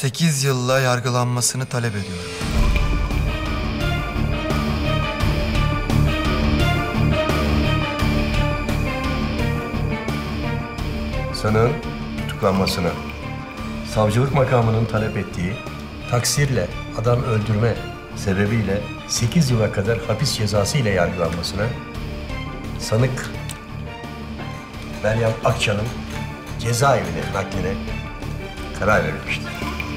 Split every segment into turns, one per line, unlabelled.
8 yılla yargılanmasını talep ediyorum.
Sanığın tutuklanmasını, savcılık makamının talep ettiği taksirle adam öldürme sebebiyle 8 yıla kadar hapis cezası ile yargılanmasına, sanık Meryem Akça'nın cezaevine nakline karar verilmiştir.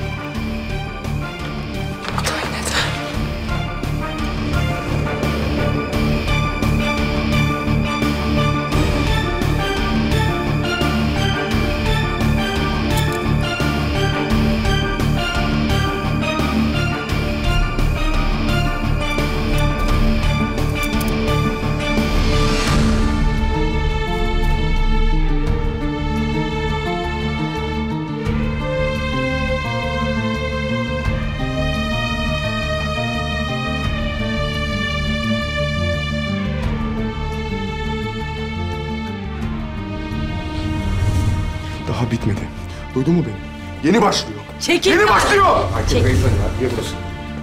Daha bitmedi. Duydun mu beni? Yeni başlıyor.
Çekil.
Yeni başlıyor.
Çekil.
Beyefendi ya, burası.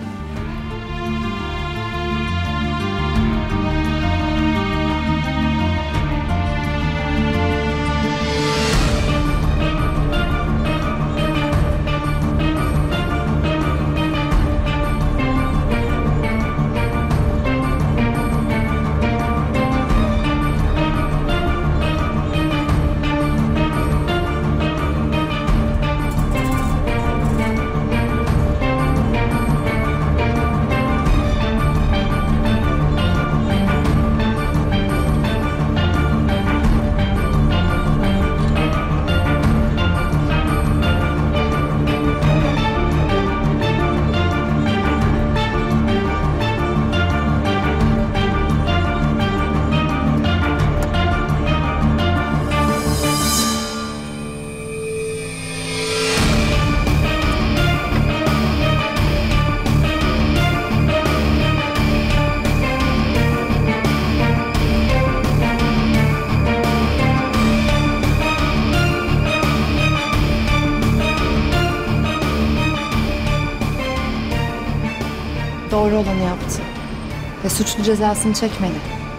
Doğru olanı yaptı ve suçlu cezasını çekmeli.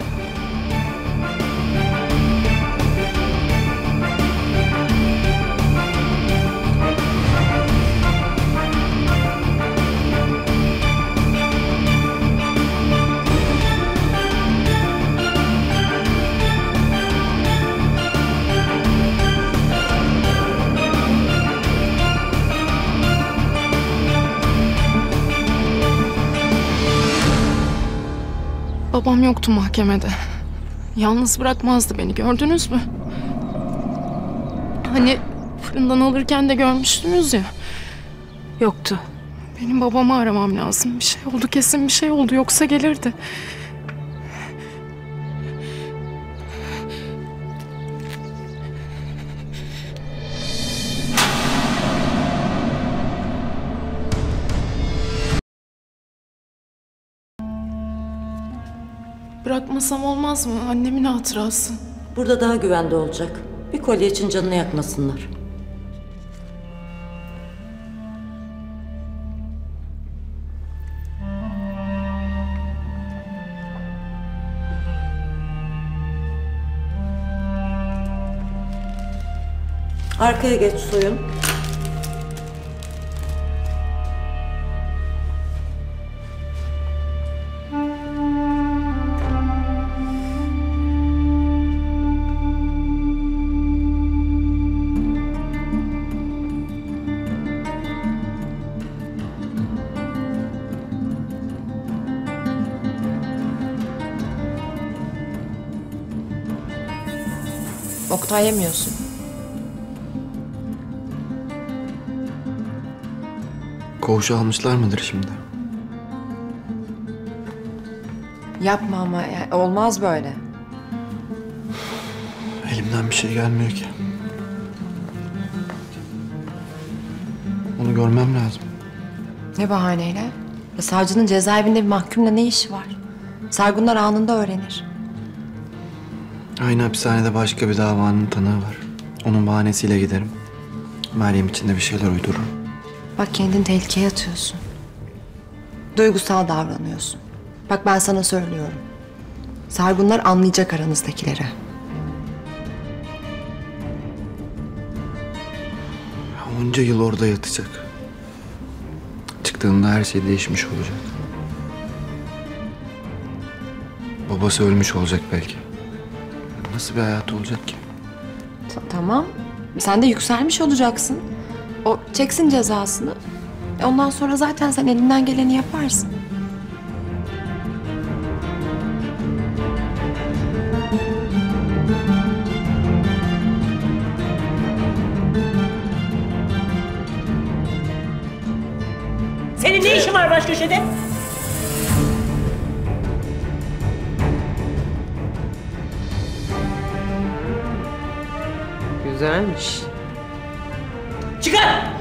Babam yoktu mahkemede. Yalnız bırakmazdı beni, gördünüz mü? Hani fırından alırken de görmüştünüz ya. Yoktu. Benim babamı aramam lazım. Bir şey oldu, kesin bir şey oldu. Yoksa gelirdi. Bırakmasam olmaz mı? Annemin hatırası.
Burada daha güvende olacak. Bir kolye için canını yakmasınlar. Arkaya geç, soyun.
Oktay yemiyorsun.
Koğuşa almışlar mıdır şimdi?
Yapma ama yani olmaz böyle.
Elimden bir şey gelmiyor ki. Onu görmem lazım.
Ne bahaneyle? Ya savcının cezaevinde bir mahkumla ne işi var? Sargunlar anında öğrenir.
Aynı hapishanede başka bir davanın tanığı var. Onun bahanesiyle giderim. Meryem için de bir şeyler uydururum.
Bak kendini tehlikeye atıyorsun. Duygusal davranıyorsun. Bak ben sana söylüyorum. Sargunlar anlayacak aranızdakileri.
Onca yıl orada yatacak. Çıktığında her şey değişmiş olacak. Babası ölmüş olacak belki. Nasıl bir hayat olacak ki?
Tamam. Sen de yükselmiş olacaksın. O çeksin cezasını. Ondan sonra zaten sen elinden geleni yaparsın.
Senin ne işin var baş köşede?
Güzelmiş.
Çıkar!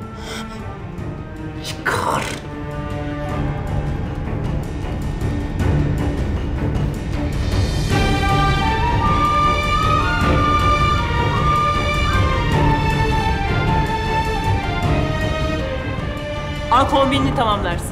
Çıkar! Al kombinini tamamlarsın.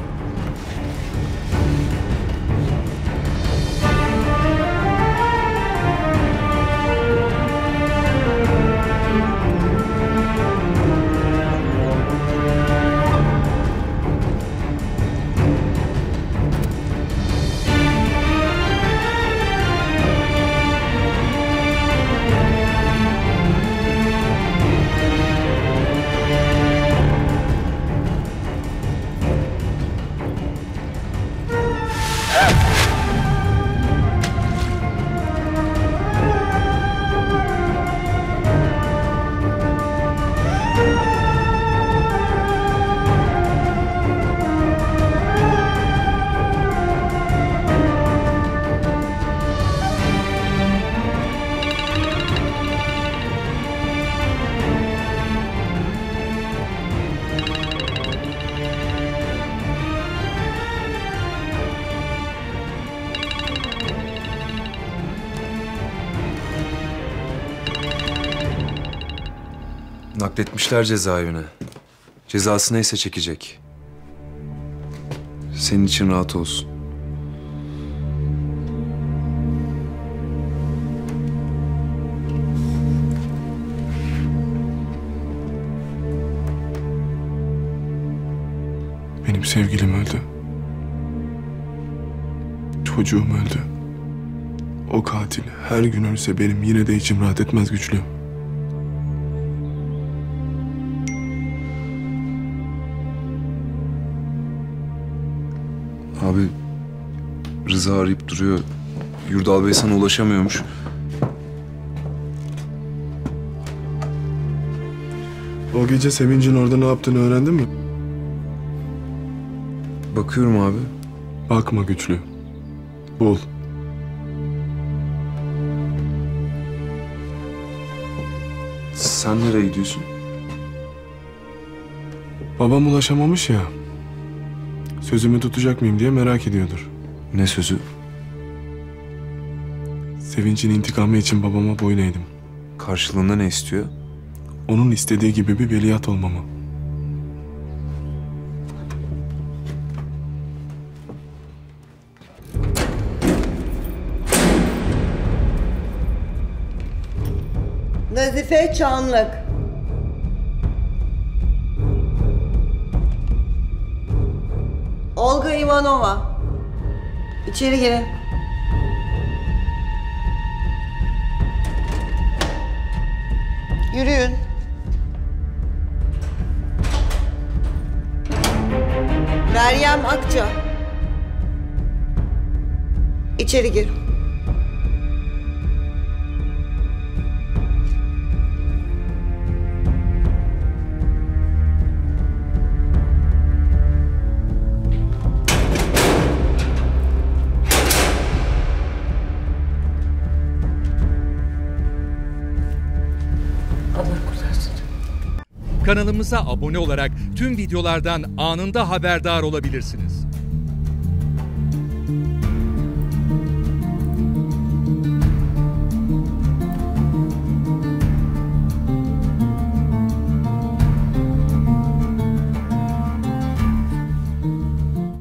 Nakletmişler cezaevine. Cezası neyse çekecek. Senin için rahat olsun.
Benim sevgilim öldü. Çocuğum öldü. O katil her gün ölse benim yine de içim rahat etmez Güçlü.
Abi Rıza arayıp duruyor. Yurdal Bey sana ulaşamıyormuş.
O gece Sevinç'in orada ne yaptığını öğrendin mi?
Bakıyorum abi.
Bakma Güçlü. Bul.
Sen nereye gidiyorsun?
Babam ulaşamamış ya. Sözümü tutacak mıyım diye merak ediyordur.
Ne sözü?
Sevinç'in intikamı için babama boyun eğdim.
Karşılığında ne istiyor?
Onun istediği gibi bir veliaht olmamı.
Nazife Çanlık. Olga Ivanova. İçeri girin. Yürüyün. Meryem Akça. İçeri gir.
Kanalımıza abone olarak tüm videolardan anında haberdar olabilirsiniz.